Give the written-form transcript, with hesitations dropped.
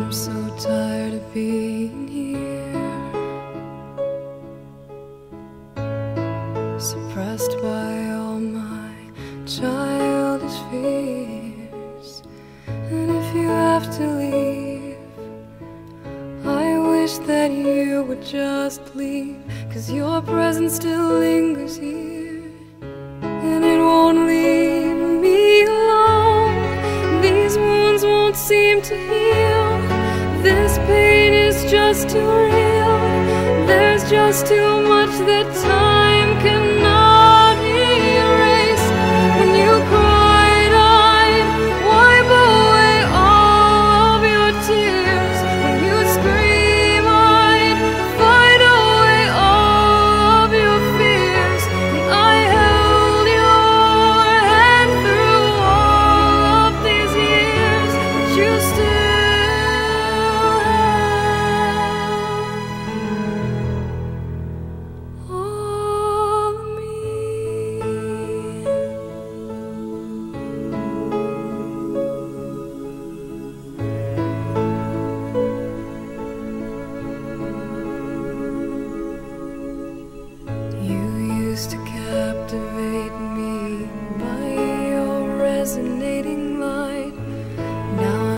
I'm so tired of being here, suppressed by all my childish fears. And if you have to leave, I wish that you would just leave, 'cause your presence still lingers here, and it won't leave me alone. These wounds won't seem to heal. This pain is just too real. There's just too much that time